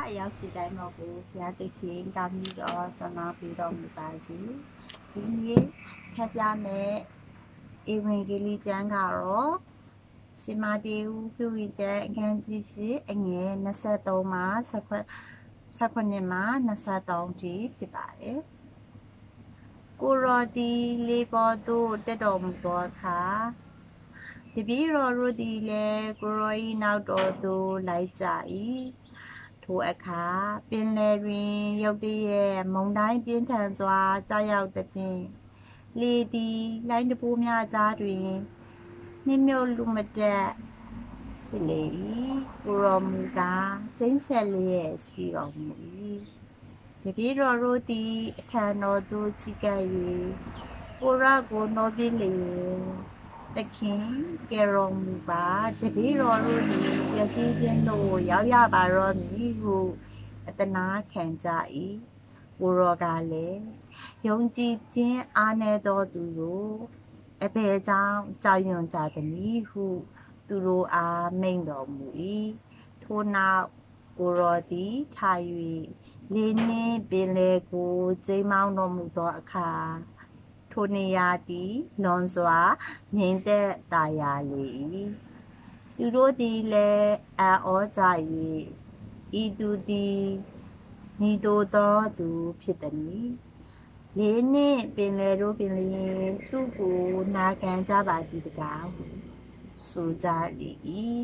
ရောက်စီတိုင်းတော့ကိုဘုရားသခင်ကောင်းကြီးတော်သနာပေးတော်မူပါစေဒီနေ့ဖတ်ပြမယ်ဧဝံဂေလိကျမ်းကတော့ရှင်မာတေဝပြုဝင်တဲ့အခန်းကြီးရှိအငယ်23မှာ19မှာ23ထိဖြစ်ပါတယ်ကိုရောဒီလေးပေါ်သို့တက်တော်မူသောအခါတပည့်တော်တို့သည်လည်းကိုရောဤနောက်တော်သို့လိုက်ကြ၏ထိုအခါပင်လယ်တွင်ရုတ်တရက်မုန်တိုင်းပြင်းထန်စွာကြာရောက်သဖြင့်လေသည်လိုင်းတပိုးများကြားတွင်နှမြုပ်လူမတက်ဖြစ်လေ၏ကိုရောမူကားစိမ့်ဆက်လျက်ရှိတော်မူ၏တပည့်တော်တို့သည်အခမ်းတော်သို့ချီကပ်၍ကိုရကိုနှောပြလျင်သခင်ကယ်တော်မူပါတပည့်တော်တို့သည်ပျက်စီးခြင်းသို့ရောက်ရပါတော့မည်ဟုအတနာခံကြ၏ကိုရောကလည်းယုံကြည်ခြင်းအားနည်းသောသူတို့အဘယ်ကြောင့်ကြောက်ရွံ့ကြသနည်းဟုသူတို့အားမိန့်တော်မူ၏ထိုနောက်ကိုရောသည်ထား၍လေနှင့်ပင်လယ်ကိုကျိန်းမောင်းတော်မူသောအခါထိုနေရာသည်လွန်စွာငြိမ်သက်သာယာလေ၏သူတို့သည်လည်းအံ့ဩကြ၍ဤသူသည်ဤသို့သောသူဖြစ်သည်လေနှင့်ပင်လယ်တို့ပင်လျင်သူ့ကိုနာခံကြပါသည်တကားဟုဆိုကြလေ၏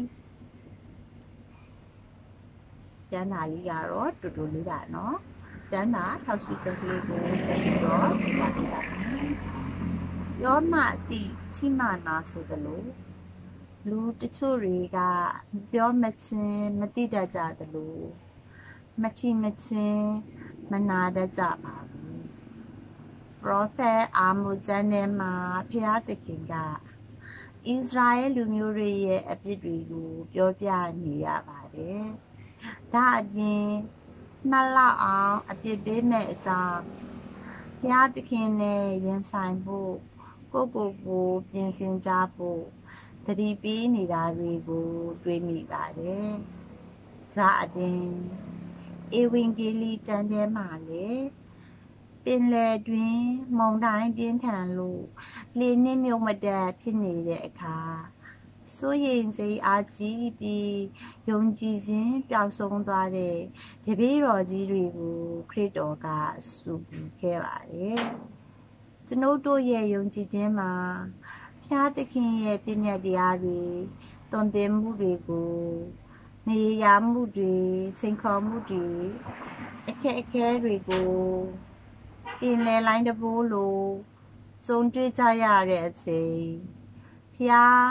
ကျမ်းစာလေးကတော့တူတူလေးပါနော်ကျမ်းစာထောက်စုချက်ကလေးကိုဆက်ပြီးတော့ပြပြပေးပါမယ်ယောမတိချိမနာဆိုသလိုလူတချို့တွေကပြောမချင်းမသိတတ်ကြသလိုမထီမချင်းမနာတတ်ကြပါဘူးပရောဖက်အာမုကျမ်းထဲမှာဖျားသခင်ကဣသရေလလူမျိုးတွေရဲ့အပြစ်တွေကိုပြောပြနေရပါတယ်ဒါအပြင်မှတ်လောက်အောင်အပြစ်ပေးမဲ့အကြောင်းဘုရားသခင်နဲ့ရင်ဆိုင်ဖို့ကိုပြင်ဆင်ကြဖို့တတိပေးနေတာတွေကိုတွေးမိပါတယ်ဒါအပြင်ဧဝံဂေလိကျမ်းထဲမှာလည်းပင်လယ်တွင်မုန်တိုင်းပြင်းထန်လို့လေနှင့်မြုပ်မတက်ဖြစ်နေတဲ့အခါစိုးရိမ်စိတ်အားကြီးပြီးယုံကြည်ခြင်းပျောက်ဆုံးသွားတဲ့တပည့်တော်ကြီးတွေကိုခရစ်တော်ကဆုပြုခဲ့ပါတယ်ကျွန်ုပ်တို့ရဲ့ယုံကြည်ခြင်းမှာဘုရားသခင်ရဲ့ပြည့်ညတ်တရားတွေတုံ့တင်မှုတွေကိုနေရာမှုတွေစိန်ခေါ်မှုတွေအခက်အခဲတွေကိုပင်လယ်လိုင်းတပိုးလိုကြုံတွေ့ကြရတဲ့အချိန်ဘုရား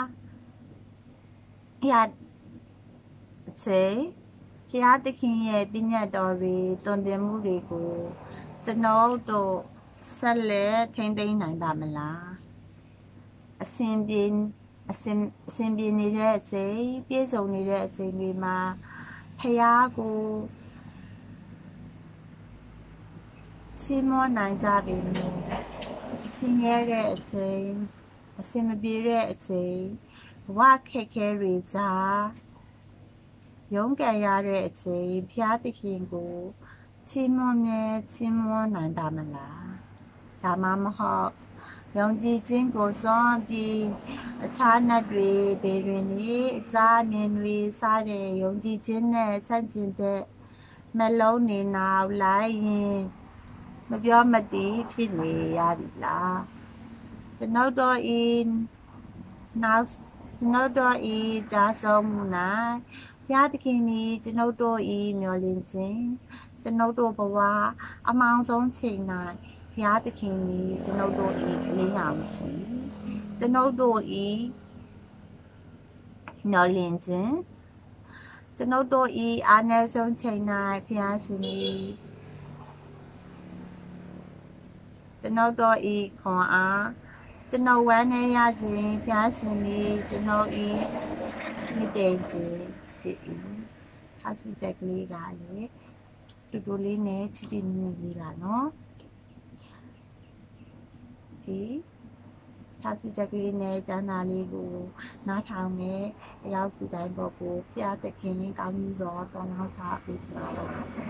သခင်ရဲ့ပြည့်ညတ်တော်တွေတုံ့တင်မှုတွေကိုကျွန်တော်တို့ဆက်လက်ထိန်းသိမ်းနိုင်ပါမလားအစဉ်ပြေနေတဲ့အချိန်ပြည့်စုံနေတဲ့အချိန်တွေမှာဖယားကိုချီးမွမ်းနိုင်ကြပြီဆင်းရဲတဲ့အချိန်အစင်မပြေတဲ့အချိန်ဘဝခက်ခဲတွေကြားရုန်းကန်ရတဲ့အချိန်ဘုရားသခင်ကိုချီးမွမ်းနိုင်ပါမလားဒါမှမဟုတ်ယုံကြည်ခြင်းကိုစွန့်ပြီးအခြားနတ်တွေဘေးတွင်နေအကြမြင်တွေစားတဲ့ယုံကြည်ခြင်းနဲ့ဆန့်ကျင်တဲ့နှလုံးနေနောက်လိုက်ရင်မပြောမသိဖြစ်နေရပြီလားကျွန်ုပ်တို့ဤကြားဆုံးမှု၌ဘုရားသခင်သည်ကျွန်ုပ်တို့ဤမျှော်လင့်ခြင်းကျွန်ုပ်တို့ဘဝအမောင်ဆုံးချိန်၌ဘုရားသခင်သည်ကျွန်ုပ်တို့ဤလင်းရောင်ခြင်းကျွန်ုပ်တို့ဤမျှော်လင့်ခြင်းကျွန်ုပ်တို့ဤအာနည်းဆုံးချိန်၌ဘုရားရှင်သည်ကျွန်ုပ်တို့ဤခွန်အားကျွန်ုပ်ဝမ်းနည်းရခြင်းဘုရားရှင်သည်ကျွန်ုပ်ဤမြတ်တည်ခြင်းဖြစ်၏ဟာစုချက်ကလေးကလည်းတူတူလေးနဲ့ထိထိမိမိလေးပါနော်ဒီဖဖြာစုချက်ကလေးနဲ့ကျမ်းစာလေးကိုနားထောင်နဲ့အရောက်သူတိုင်းပေါ်ကိုဖျားသခင်ကောင်းကြီးတော်တော်လောက်ချပေးပါတော့